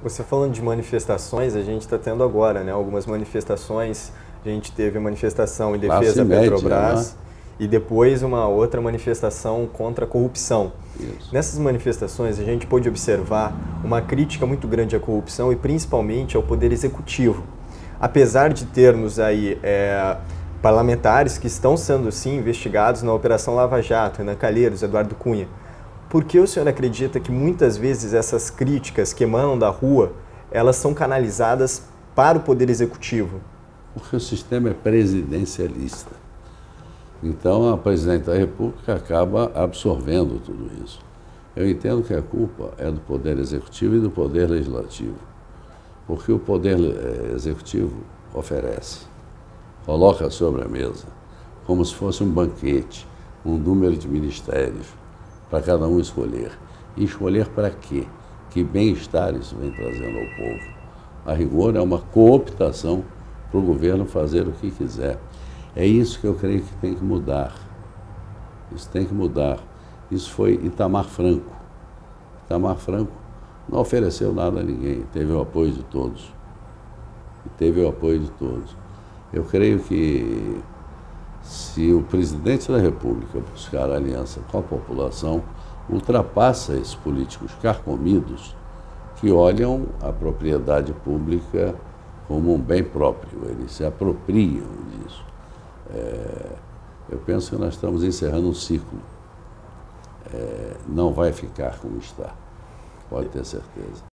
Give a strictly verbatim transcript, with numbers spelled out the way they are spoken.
Você falando de manifestações, a gente está tendo agora, né, algumas manifestações. A gente teve a manifestação em defesa da Petrobras, né? E depois uma outra manifestação contra a corrupção. Isso. Nessas manifestações a gente pôde observar uma crítica muito grande à corrupção e principalmente ao Poder Executivo. Apesar de termos aí é, parlamentares que estão sendo sim investigados na Operação Lava Jato, Renan Calheiros, Eduardo Cunha, por que o senhor acredita que muitas vezes essas críticas que emanam da rua, elas são canalizadas para o Poder Executivo? Porque o sistema é presidencialista. Então, a presidente da República acaba absorvendo tudo isso. Eu entendo que a culpa é do Poder Executivo e do Poder Legislativo. Porque o Poder Executivo oferece, coloca sobre a mesa, como se fosse um banquete, um número de ministérios, para cada um escolher. E escolher para quê? Que bem-estar isso vem trazendo ao povo. A rigor é uma cooptação para o governo fazer o que quiser. É isso que eu creio que tem que mudar. Isso tem que mudar. Isso foi Itamar Franco. Itamar Franco não ofereceu nada a ninguém, teve o apoio de todos. E teve o apoio de todos. Eu creio que se o presidente da República buscar aliança com a população, ultrapassa esses políticos carcomidos que olham a propriedade pública como um bem próprio, eles se apropriam disso. É, eu penso que nós estamos encerrando um ciclo. É, não vai ficar como está, pode ter certeza.